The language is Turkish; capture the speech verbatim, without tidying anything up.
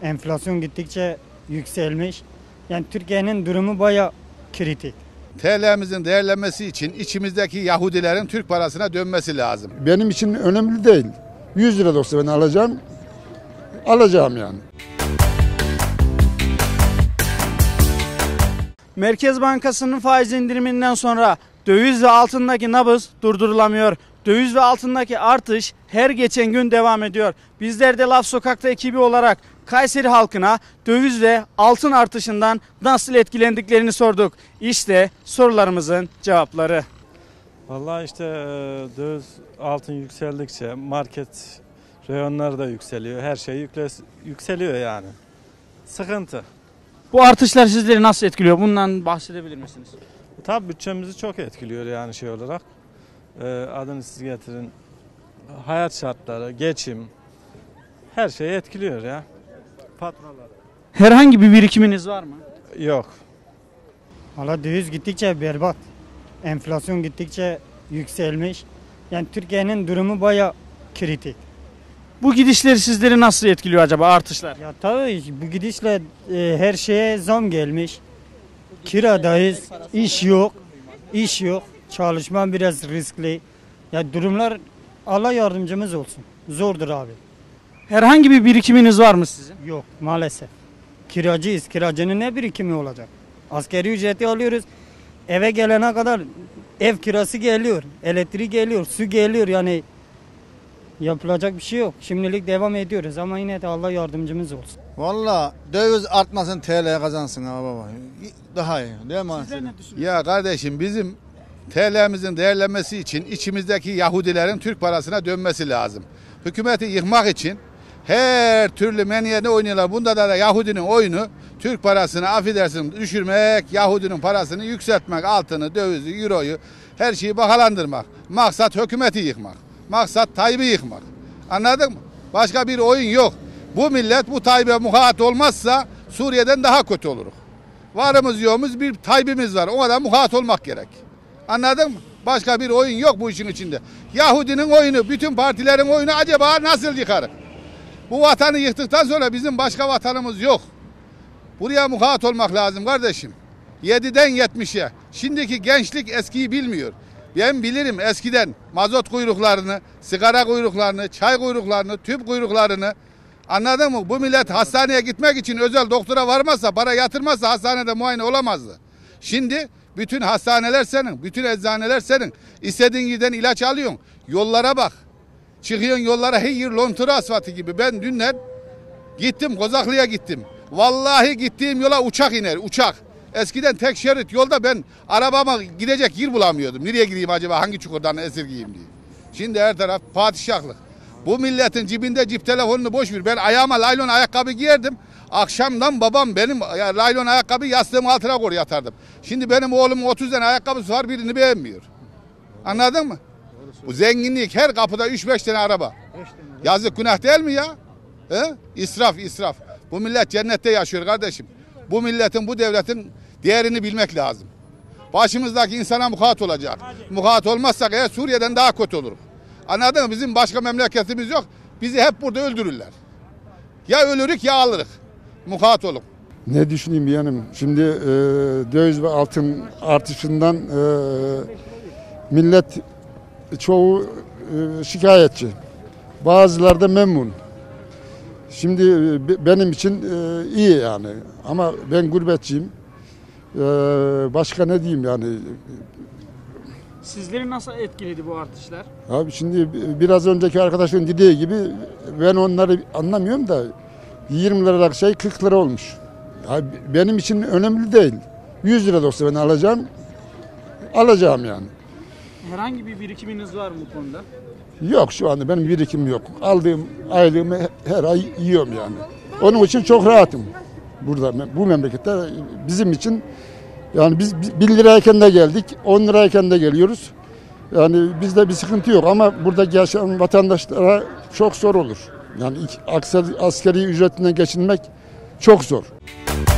Enflasyon gittikçe yükselmiş. Yani Türkiye'nin durumu baya kritik. T L'mizin değerlenmesi için içimizdeki Yahudilerin Türk parasına dönmesi lazım. Benim için önemli değil. yüz lira da olsa ben alacağım. Alacağım yani. Merkez Bankası'nın faiz indiriminden sonra döviz ve altındaki nabız durdurulamıyor. Döviz ve altındaki artış her geçen gün devam ediyor. Bizler de Laf Sokak'ta ekibi olarak Kayseri halkına döviz ve altın artışından nasıl etkilendiklerini sorduk. İşte sorularımızın cevapları. Vallahi işte döviz altın yükseldikçe market reyonları da yükseliyor. Her şey yükle, yükseliyor yani. Sıkıntı. Bu artışlar sizleri nasıl etkiliyor? Bundan bahsedebilir misiniz? Tabii bütçemizi çok etkiliyor yani şey olarak. Ee, adını siz getirin. Hayat şartları, geçim her şeyi etkiliyor ya. Faturalar. Herhangi bir birikiminiz var mı? Yok. Valla döviz gittikçe berbat. Enflasyon gittikçe yükselmiş. Yani Türkiye'nin durumu baya kritik. Bu gidişleri sizleri nasıl etkiliyor acaba artışlar? Ya tabii bu gidişle e, her şeye zam gelmiş. Kiradayız, iş yok, iş yok. Çalışma biraz riskli. Ya durumlar Allah yardımcımız olsun. Zordur abi. Herhangi bir birikiminiz var mı sizin? Yok maalesef. Kiracıyız. Kiracının ne birikimi olacak? Asgari ücreti alıyoruz. Eve gelene kadar ev kirası geliyor. Elektrik geliyor. Su geliyor. Yani yapılacak bir şey yok. Şimdilik devam ediyoruz ama yine de Allah yardımcımız olsun. Valla döviz artmasın, T L kazansın abi baba. Daha iyi değil mi? Sizler ne düşünüyorsunuz? Ya kardeşim bizim T L'mizin değerlenmesi için içimizdeki Yahudilerin Türk parasına dönmesi lazım. Hükümeti yıkmak için her türlü meniyede oynuyorlar. Bunda da, da Yahudinin oyunu Türk parasını affedersin düşürmek, Yahudinin parasını yükseltmek, altını, dövizi, euroyu her şeyi bakalandırmak. Maksat hükümeti yıkmak. Maksat Tayyip'i yıkmak. Anladın mı? Başka bir oyun yok. Bu millet bu Tayyip'e muhat olmazsa Suriye'den daha kötü oluruz. Varımız yoğumuz bir Tayyip'imiz var. Ona da muhat olmak gerek. Anladın mı? Başka bir oyun yok bu işin içinde. Yahudinin oyunu, bütün partilerin oyunu acaba nasıl yıkarız? Bu vatanı yıktıktan sonra bizim başka vatanımız yok. Buraya muhat olmak lazım kardeşim. yediden yetmişe. Şimdiki gençlik eskiyi bilmiyor. Ben bilirim eskiden mazot kuyruklarını, sigara kuyruklarını, çay kuyruklarını, tüp kuyruklarını. Anladın mı? Bu millet hastaneye gitmek için özel doktora varmazsa, para yatırmazsa hastanede muayene olamazdı. Şimdi bütün hastaneler senin, bütün eczaneler senin. İstediğin yerden ilaç alıyorsun. Yollara bak. Çıkıyorsun yollara her yer lontura asfaltı gibi. Ben dünler gittim Kozaklı'ya gittim. Vallahi gittiğim yola uçak iner, uçak. Eskiden tek şerit yolda ben arabama gidecek yer bulamıyordum. Nereye gideyim acaba, hangi çukurdan esirgeyim diye. Şimdi her taraf padişahlık. Bu milletin cebinde cip telefonunu boş ver. Ben ayağıma laylon ayakkabı giyerdim. Akşamdan babam benim laylon ayakkabı yastığım altına koyar yatardım. Şimdi benim oğlumun otuz tane ayakkabısı var, birini beğenmiyor. Anladın mı? Bu zenginlik, her kapıda üç beş tane araba. Yazık, günah değil mi ya? He? İsraf, israf. Bu millet cennette yaşıyor kardeşim. Bu milletin, bu devletin değerini bilmek lazım. Başımızdaki insana muhat olacak. Muhat olmazsak eğer Suriye'den daha kötü olur. Anladın mı? Bizim başka memleketimiz yok. Bizi hep burada öldürürler. Ya ölürük ya alırık. Muhat olun. Ne düşüneyim yani? Şimdi e, döviz ve altın artışından e, millet çoğu e, şikayetçi. Bazıları da memnun. Şimdi e, benim için e, iyi yani. Ama ben gurbetçiyim. E, başka ne diyeyim yani? Sizleri nasıl etkiledi bu artışlar? Abi şimdi biraz önceki arkadaşın dediği gibi ben onları anlamıyorum da yirmi liralık şey kırk lira olmuş. Abi benim için önemli değil. yüz lira da olsa ben alacağım. Alacağım yani. Herhangi bir birikiminiz var mı bu konuda? Yok, şu anda benim birikim yok. Aldığım aylığımı her ay yiyorum yani. Onun için çok rahatım. Burada bu memlekette bizim için yani biz bir lirayken de geldik, on lirayken de geliyoruz. Yani bizde bir sıkıntı yok ama burada yaşayan vatandaşlara çok zor olur. Yani askeri ücretinden geçinmek çok zor.